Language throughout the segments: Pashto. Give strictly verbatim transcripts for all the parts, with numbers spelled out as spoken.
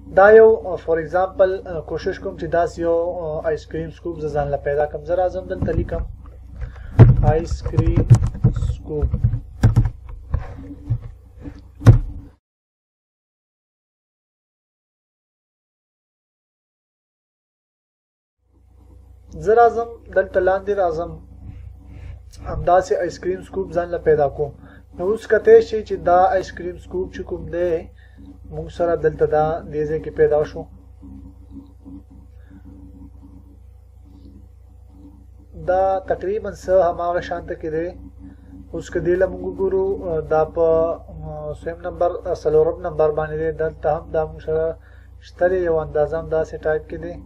دا یو فور ایگزامپل کوشش کوم چې داس یو آیس کریم سکوپ ځان لا پیدا کوم. زه راځم دلته لیکم آیس کریم سکوپ. زه راځم دلته لاندې راځم همداسې آیس کریم سکوپ ځان لا پیدا کوم. نو اوس کته شي چې دا آیس کریم سکوپ چې کوم دی موږ سره دلته دا دې ځای کې پیدا شو. دا تقریبا څه هماغه شانته کې دی. اوس که دې له موږ ګورو دا په سویم نمبر څلورم نمبر باندې دی. دلته هم دا موږ سره شته دی یو اندازه هم داسې ټایپ کې دی.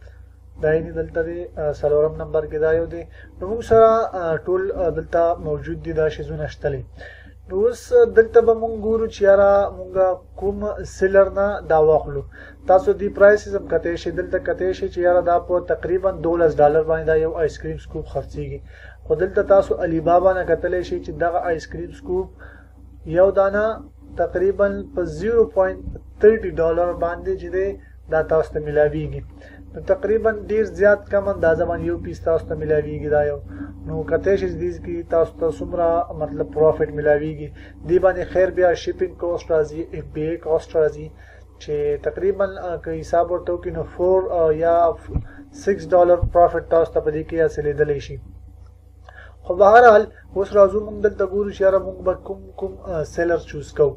دا یې دلته دی څلورم نمبر کې دا یو دی. نو موږ سره ټول دلته موجود دي دا شیزونه شته دي. نو اوس دلته به مونږ ګورو چې یاره مونږ کوم سیلر نه دا واخلو. تاسو دې پرایسز هم کتی شي دلته کتی شي چې یاره دا په تقریبا دولس ډالر باندې دا یو آیس کریم سکوپ خرڅېږي. خو دلته تاسو علی بابا نه کتلی شي چې دغه آیس کریم سکوپ یو دانه تقریبا په زیرو پوینټ تھرټي ډالر باندې چې دی دا تاسو ته ملاویږي. نو تقریبا ډیر زیات کم اندازه باندې یو پیس تاسو ته ملاویږي دا یو. نو کته شي دې کې تاسو ته څومره مطلب پروفټ ملاویږي. دی باندې خیر بیا شیپینګ کاست راځي، اف بی ای کاست راځي چې تقریبا که حساب ورته وکړو نو فور یا سکس ډالر پروفټ تاسو ته په دې کې حاصلېدلی شي. خو بهرحال اوس راځو موږ دلته ګورو چې یاره موږ به کوم کوم سیلر چوز کوو.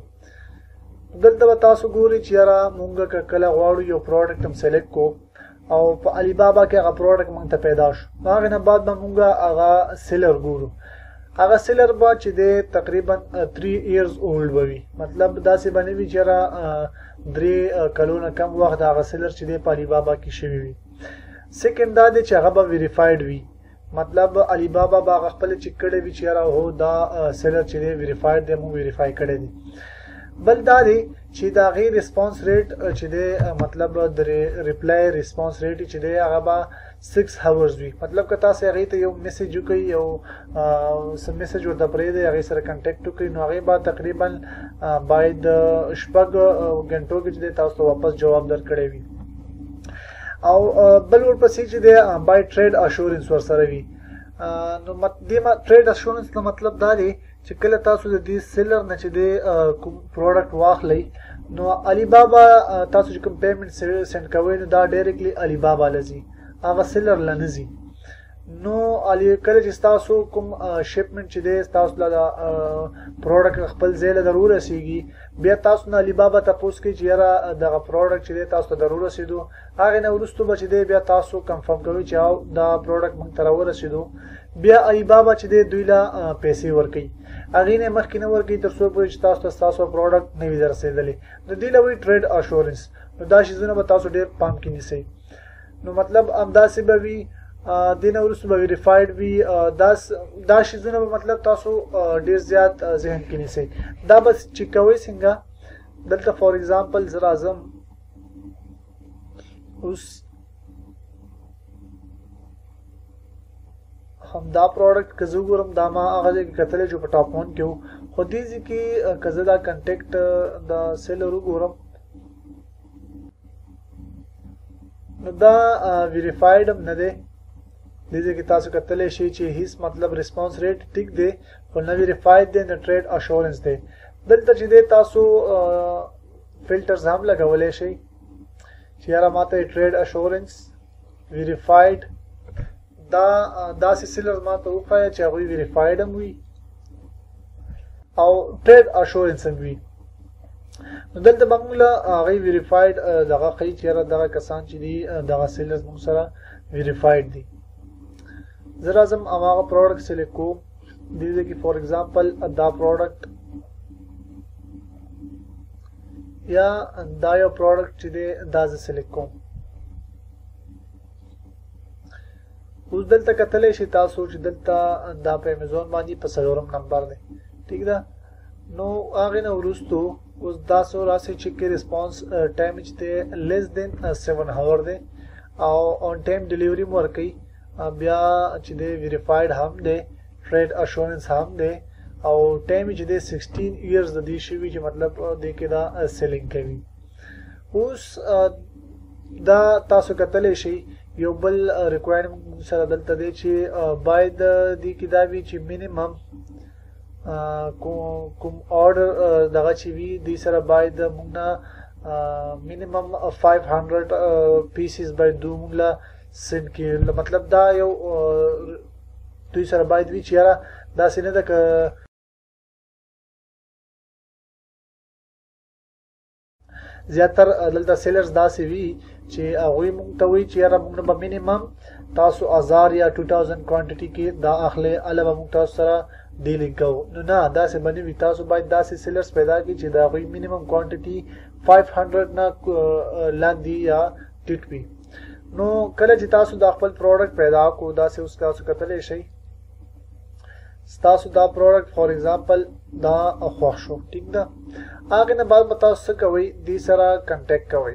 دلته به تاسو ګورئ چې یاره موږ که کله غواړو یو پروډکټ هم سلیکټ کوو او په علی بابا کې هغه پروډکټ موږ ته پیدا شو. هغه نه بعد به موږ هغه سیلر ګورو. هغه سیلر به چې دی تقریبا تھری ایئرز اولډ به وي. مطلب داسې به نه وي چې یاره درې کلونه کم وخت هغه سیلر چې دی په علی بابا کې شوي وي. سیکنډ دا دی چې هغه به ویریفایډ وي. مطلب علی بابا به هغه خپل چیک کړی وي چې یاره هو دا سیلر چې دی ویریفایډ دی موږ ویریفای کړی دی. بل دا دی چې دا غي ریسپانس ریټ چې دی مطلب د ریپلای ریسپانس ریټ چې دی هغه به سکس هاورز وي. مطلب که تاسو هغې ته یو میسج وکړئ یو سم میسج ورته پرېږدئ هغې سره کنټیکټ وکړئ نو هغې به تقریبا باید شپږ ګنټو کې چې دی تاسو ته واپس جواب درکړی وي. او بل ورپسې چې دی باید ټریډ اشورنس ورسره وي. نو دې ټریډ اشورنس ته مطلب دا دی چې کله تاسو د دې سیلر نه چې دی کوم پروډکټ واخلئ نو علی بابا تاسو چې کوم پیمنټ سینډ کوئ نو دا ډایرکټلی علی بابا لځي هغه سیلر له نه ځي. نو علی کله چې تاسو کوم شپمنټ چې دی تاسو له پروډکټ خپل ځای له ضرور رسیږي بیا تاسو نه علی بابا تاسو کې چې یاره دغه پروډکټ چې دی تاسو ته ضرور رسیدو هغه نه وروسته به چې دی بیا تاسو کنفرم کوئ چې دا پروډکټ موږ ته راورسېدو. بیا علی بابا چې دی دوی له پیسې ورکوي هغې نه مخکې نه ورکوي تر څو پورې چې تاسو ته ستاسو پروډکټ نه وي رسېدلی. نو دې له وایي ټریډ اشورنس. نو دا شیزونه به تاسو ډېر پام کې نیسئ. نو مطلب همداسې به وي دې نه وروسته به ویریفایډ وي. دا شیزونه به مطلب تاسو ډېر زیات ذهن کې نیسئ. دا به چیک کوئ څنګه. دلته فور ایگزامپل زه راځم اوس همدا پروډکټ که زه وګورم دا ما هغه ځای کې کتلی چې په ټاپ ون کې و. خو دې ځای کې که زه دا کنټیکټ د سیلر وګورم نو دا ویریفایډ هم نه دی. دې ځای کې تاسو کتلی شئ چې هیڅ مطلب ریسپانس ریټ ټیک دی خو نه ویریفایډ دی نه ټریډ اشورنس دی. دلته چې دی تاسو فلټرز هم لګولی شئ چې یاره ماته ټریډ اشورنس ویریفایډ دا داسې سیلر ما ته وښایه چې هغوی ویریفایډ هم وي او ټریډ اشورنس هم وي. نو دلته به موږ له هغوی ویریفایډ دغه ښیي چې یاره دغه کسان چې دي دغه سیلرز موږ سره ویریفایډ دي. زه راځم هماغه پروډکټ سلیکټ کوم. دې ځای کې فور ایگزامپل دا پروډکټ یا دا یو پروډکټ چې دی دا زه سلیکټ کوم. اوس دلته کتلی شي تاسو چې دلته دا په امیزون باندې په څلورم نمبر دی. ټیک ده. نو هغې نه وروستو اوس تاسو راسئ چې کې ریسپانس ټایم چې دی لیس دین سیون هاور دی او آن ټایم ډیلیوري مو ورکوي. بیا چې دی ویریفایډ هم دی ټریډ اشورنس هم دی او ټایم چې دی سکسټین ایئرز د دې شوي چې مطلب دې کې دا سیلینګ کوي. اوس دا تاسو کتلی شئ یو بل ریکوایرمنټ سره دلته دی چې باید دې کې دا وي چې مینیمم کوم order دغه چې وي دې سره باید موږ نه مینیمم five hundred پیسز باید دوی موږ له سند کړي. مطلب دا یو دوی سره باید وي چې یاره داسې نه ده که زیاتر دلته سیلرز داسې وي چې هغوی موږ ته وایي چې یاره موږ نه به مینیمم تاسو هزار یا two thousand کوانټټي کې دا اخلئ هله به موږ تاسو سره ډیلینګ کوو. نو نه داسې به نه وي. تاسو باید داسې سیلرز پیدا کړئ چې د هغوی مینیمم کوانټټي five hundred نه لاندې یا ټیټ وي. نو کله چې تاسو دا خپل پروډکټ پیدا کړو داسې اوس تاسو کتلی شئ ستاسو دا پروډکټ فار ایگزامپل دا خوښ شو ټیک ده. هغې نه بعد به تاسو څه کوئ دې سره کنټیکټ کوئ.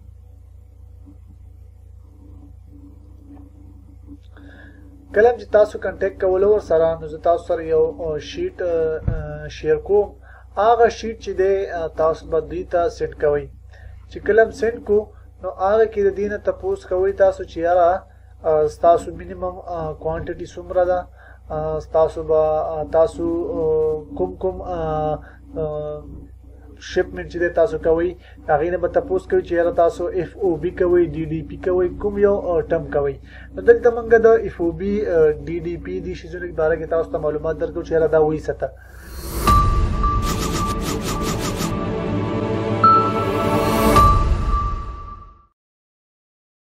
کله چې تاسو کنټیکټ کولو ورسره نو زه تاسو سره یو شیټ شیر کوم. هغه شیټ چې دی تاسو به دوی ته سینډ کوئ. چې کله هم سینډ کړو نو هغه کې د دې نه تپوس کوئ تاسو چې یاره ستاسو مینیمم کوانټټي څومره ده، ستاسو به تاسو کوم کوم شپمنټ چې دی تاسو کوئ هغې نه به تپوس کوئ چې یاره تاسو اف او بي کوئ ډي ډي پي کوئ کوم یو ټرم کوئ. نو دلته موږ د اف او بي ډي ډي پي دې شیزونو په باره کې تاسو ته معلومات درکړو چې یاره دا وایي څه ته.